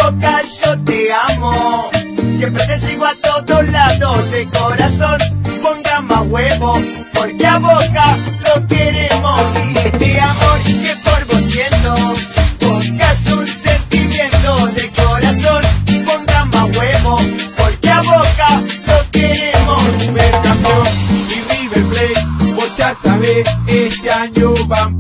Boca yo te amo, siempre te sigo a todos lados de corazón. Ponga más huevo, porque a Boca lo queremos. Y este amor que por vos siento, Boca es un sentimiento de corazón. Ponga más huevo, porque a Boca lo queremos. Supercampeón y River Plate, vos ya sabés, este año vamos